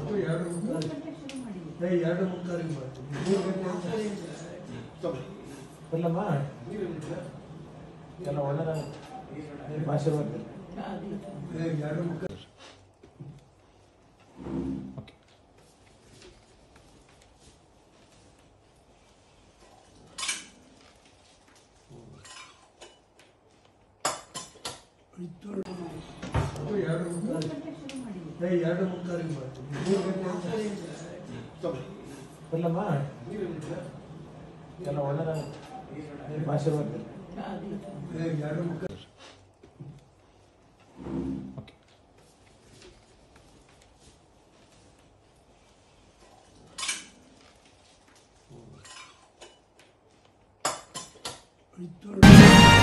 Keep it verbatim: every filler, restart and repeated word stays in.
ಎರಡು ಮುಕ್ಕಾಲು ಎರಡು ಮುಕ್ಕಾಲಿಗೆ ಮಾಡ್ತೀನಿ ಮೂರು ಗಂಟೆ ಇಲ್ಲಮ್ಮ ಎಲ್ಲ ಒಳ್ಳೆದ ಆಶೀರ್ವಾದ ಎರಡು ಮುಕ್ಕಾಲು ಎರಡು ಮುಕ್ಕಾಲು ಎರಡು ಮುಕ್ಕಾಲಿಗೆ ಮಾಡ್ತೀನಿ ಮೂರು ಗಂಟೆ ಇಲ್ಲಮ್ಮ ಎಲ್ಲ ಒಳ್ಳೆದ ಆಶೀರ್ವಾದ ಎರಡು ಮುಕ್ಕಾಲು ಎರಡು